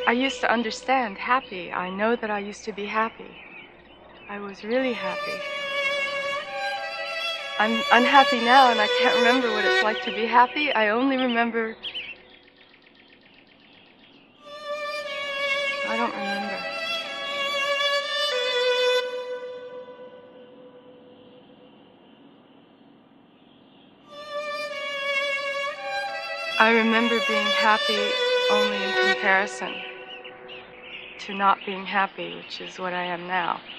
I used to understand happy. I know that I used to be happy. I was really happy. I'm unhappy now and I can't remember what it's like to be happy. I only remember... I don't remember. I remember being happy only in comparison to not being happy, which is what I am now.